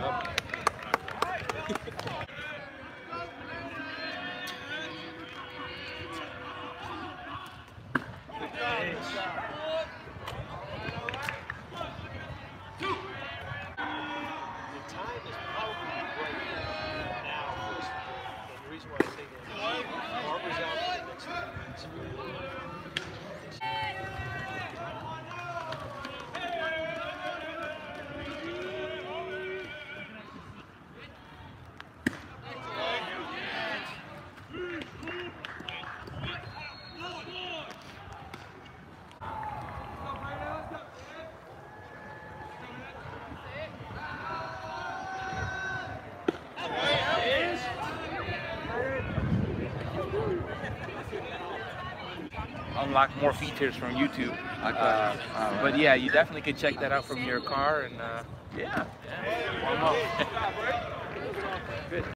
Unlock more features from YouTube. But yeah, you definitely could check that out from your car, and yeah. Good.